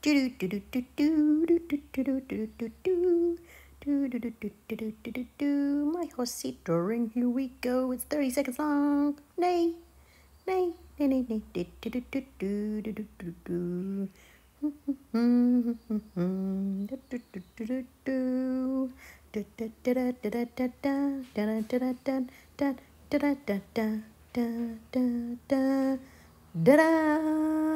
My horsey drawing, here we go. It's 30 seconds long. Nay, nay, nay, nay, nay. Da-da!